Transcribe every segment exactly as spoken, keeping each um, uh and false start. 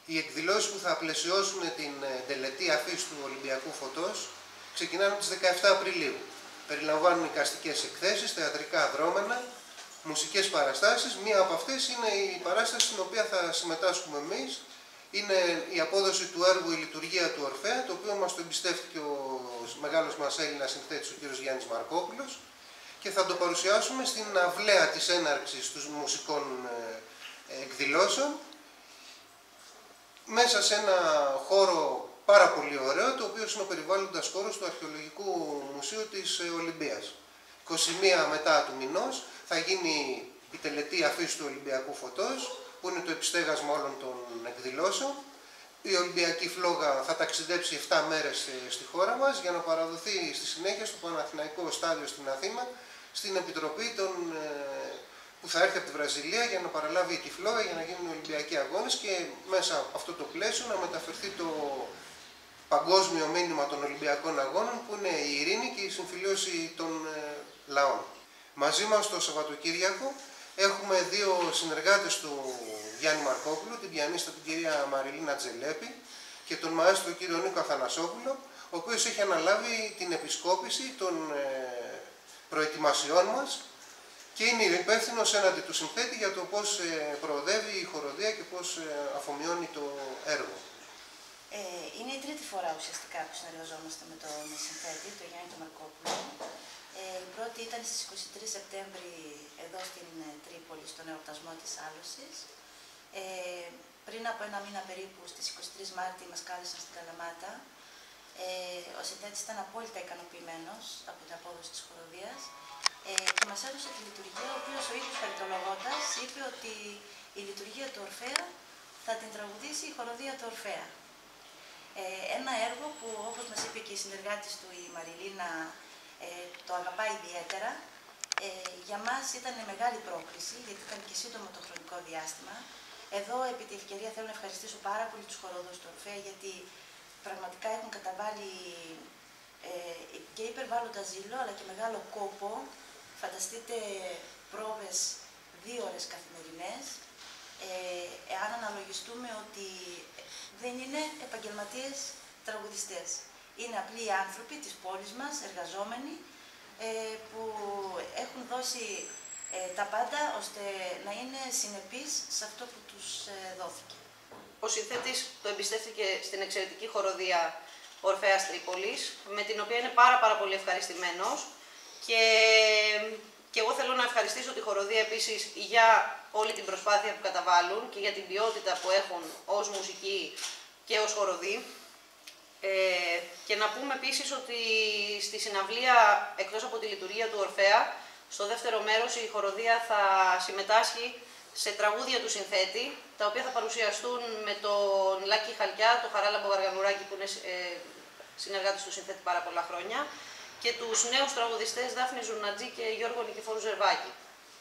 Οι εκδηλώσεις που θα πλαισιώσουν την τελετή αφής του Ολυμπιακού Φωτός ξεκινάνε τις δεκαεφτά Απριλίου. Περιλαμβάνουν εικαστικές εκθέσεις, θεατρικά δρώμενα, μουσικές παραστάσεις. Μία από αυτές είναι η παράσταση στην οποία θα συμμετάσχουμε εμείς. Είναι η απόδοση του έργου «Η Λειτουργία του Ορφέα», το οποίο μας το εμπιστεύτηκε ο μεγάλος μας Έλληνας συνθέτης, ο κ. Γιάννης Μαρκόπουλος, και θα το παρουσιάσουμε στην αυλαία της έναρξης των μουσικών εκδηλώσεων, μέσα σε ένα χώρο πάρα πολύ ωραίο, το οποίο είναι ο περιβάλλοντας χώρος του Αρχαιολογικού Μουσείου της Ολυμπίας. είκοσι μία μετά του μηνός θα γίνει η τελετή αφής του Ολυμπιακού Φωτός, που είναι το επιστέγασμα όλων των εκδηλώσεων. Η Ολυμπιακή Φλόγα θα ταξιδέψει επτά μέρες στη χώρα μας για να παραδοθεί στη συνέχεια στο Παναθηναϊκό Στάδιο στην Αθήνα, στην Επιτροπή των, που θα έρθει από τη Βραζιλία για να παραλάβει τη Φλόγα για να γίνουν οι Ολυμπιακοί Αγώνες και μέσα από αυτό το πλαίσιο να μεταφερθεί το παγκόσμιο μήνυμα των Ολυμπιακών Αγώνων, που είναι η ειρήνη και η συμφιλίωση των λαών. Μαζί μας το Σαββατοκύριακο έχουμε δύο συνεργάτες του Γιάννη Μαρκόπουλου, την πιανίστα την κυρία Μαριλίνα Τζελέπη και τον μαέστρο κύριο Νίκο Αθανασόπουλο, ο οποίος έχει αναλάβει την επισκόπηση των προετοιμασιών μας και είναι υπεύθυνος έναντι του συνθέτη για το πώς προοδεύει η χοροδία και πώς αφομοιώνει το έργο. Ε, είναι η τρίτη φορά ουσιαστικά που συνεργαζόμαστε με τον συνθέτη, τον Γιάννη Μαρκόπουλο. Ε, η πρώτη ήταν στις είκοσι τρεις Σεπτέμβρη εδώ στην Τρίπολη, στον εορτασμό της Άλωσης. Ε, πριν από ένα μήνα περίπου, στις είκοσι τρεις Μάρτη, μας κάλεσαν στην Καλαμάτα. Ε, ο συνθέτης ήταν απόλυτα ικανοποιημένος από την απόδοση της χοροδίας ε, και μας έδωσε τη λειτουργία, ο οποίος ο ίδιος χαριτολογώντας είπε ότι η λειτουργία του Ορφέα θα την τραγουδήσει η χοροδία του Ορφέα. Ε, ένα έργο που, όπως μας είπε και η συνεργάτης του, η Μαριλίνα, ε, το αγαπάει ιδιαίτερα. Ε, για μας ήταν μεγάλη πρόκληση, γιατί ήταν και σύντομο το χρονικό διάστημα. Εδώ, επί τη ευκαιρία, θέλω να ευχαριστήσω πάρα πολύ τους χοροδούς του Ορφέα, γιατί πραγματικά έχουν καταβάλει ε, και υπερβάλλοντα ζήλο, αλλά και μεγάλο κόπο. Φανταστείτε πρόβες δύο ώρες καθημερινές, ε, εάν αναλογιστούμε ότι δεν είναι επαγγελματίες τραγουδιστές. Είναι απλοί άνθρωποι της πόλης μας, εργαζόμενοι, ε, που έχουν δώσει ε, τα πάντα ώστε να είναι συνεπείς σε αυτό που τους ε, δόθηκε. Ο συνθέτης το εμπιστεύτηκε στην εξαιρετική χοροδία Ορφέας Τρίπολης, με την οποία είναι πάρα, πάρα πολύ ευχαριστημένος. Και, και εγώ θέλω να ευχαριστήσω τη χοροδία επίσης για όλη την προσπάθεια που καταβάλουν και για την ποιότητα που έχουν ως μουσική και ως χοροδοί. Ε, και να πούμε επίσης ότι στη συναυλία, εκτός από τη λειτουργία του Ορφέα, στο δεύτερο μέρος η χοροδία θα συμμετάσχει σε τραγούδια του συνθέτη, τα οποία θα παρουσιαστούν με τον Λάκη Χαλκιά, τον Χαράλαμπο Γαργανουράκη, που είναι ε, συνεργάτης του συνθέτη πάρα πολλά χρόνια, και τους νέους τραγουδιστές Δάφνη Ζουρνατζή και Γιώργο Νικηφόρου Ζερβάκη.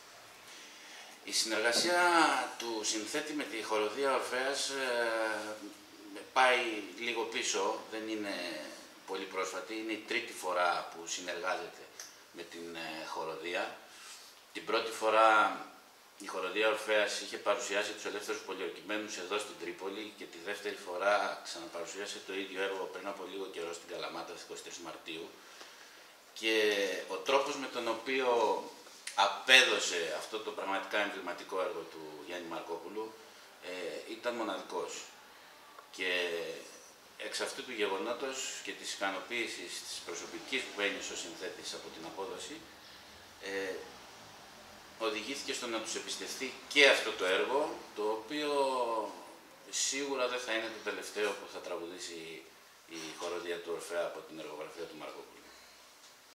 Η συνεργασία του συνθέτη με τη χοροδία Ορφέας ε, πάει λίγο πίσω, δεν είναι πολύ πρόσφατη, είναι η τρίτη φορά που συνεργάζεται με την ε, χοροδία. Την πρώτη φορά η χοροδία Ορφέας είχε παρουσιάσει τους ελεύθερους πολιορκημένους εδώ στην Τρίπολη και τη δεύτερη φορά ξαναπαρουσίασε το ίδιο έργο πριν από λίγο καιρό στην Καλαμάτα, στις είκοσι τρεις Μαρτίου. Και ο τρόπος με τον οποίο απέδωσε αυτό το πραγματικά εμβληματικό έργο του Γιάννη Μαρκόπουλου ε, ήταν μοναδικός. Και εξ αυτού του γεγονότος και της ικανοποίησης της προσωπικής που ένιωσε ο συνθέτης από την απόδοση, ε, οδηγήθηκε στο να τους εμπιστευτεί και αυτό το έργο, το οποίο σίγουρα δεν θα είναι το τελευταίο που θα τραγουδήσει η χοροδία του Ορφέα από την εργογραφία του Μαρκόπουλου.